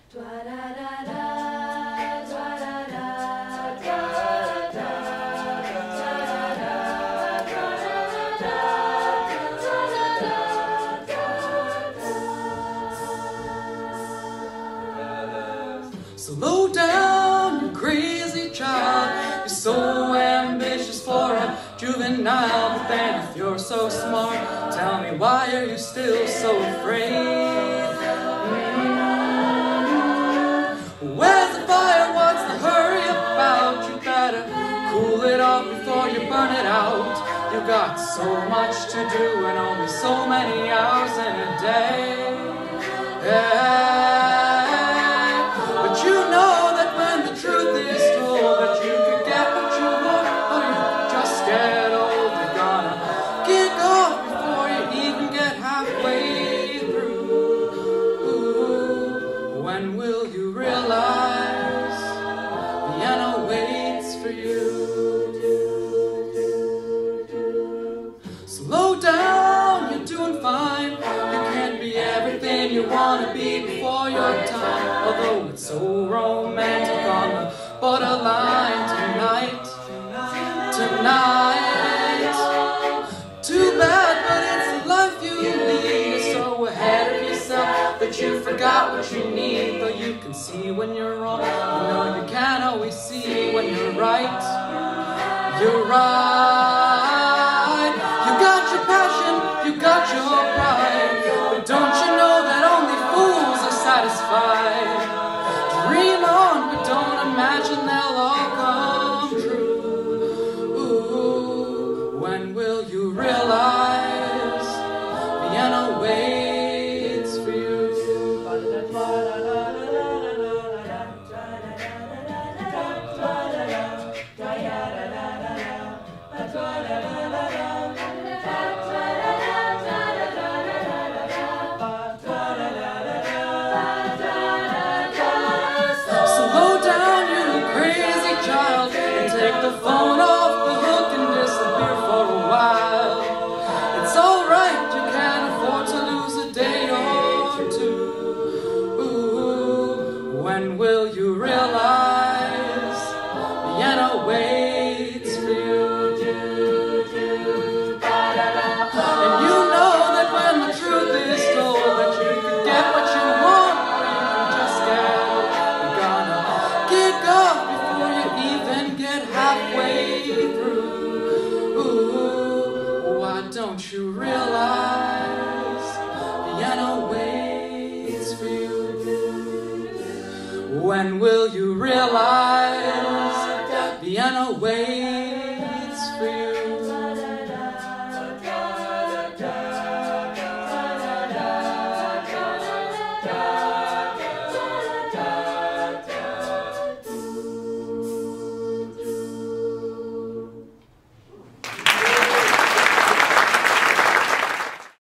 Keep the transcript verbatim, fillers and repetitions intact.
Slow down, you crazy child. You're so ambitious for a juvenile. But then if you're so smart, tell me, why are you still so afraid? Mm-hmm. Where's the fire? What's the hurry about? You better cool it off before you burn it out. You got so much to do and only so many hours in a day. Yeah. But you know that when the truth is told, that you can get what you want, or you can just get old. You're gonna kick off before you even get halfway through. Ooh, when will you realize Vienna waits for you? Slow down, you're doing fine. You can't be everything you wanna be before your time. Although it's so romantic on the borderline tonight, tonight. Too bad, but it's the life you lead. You're so ahead of yourself that you forgot what you need. Though you can see when you're wrong, you know you can't always see when you're right. You're right. You got your passion, you got your pride, but don't you know that only fools are satisfied? Dream on, but don't imagine they'll all come true. Ooh, when will you realize Vienna waits for you? Take the phone off the hook and disappear for a while. It's alright, you can't afford to lose a day or two. Ooh, when will you realize Vienna waits for you? And you know that when the truth is told, that you can get what you want, or you can just get old. You're gonna kick off before you even get halfway through. Ooh, why don't you realize Vienna waits for you? When will you realize Vienna waits for you?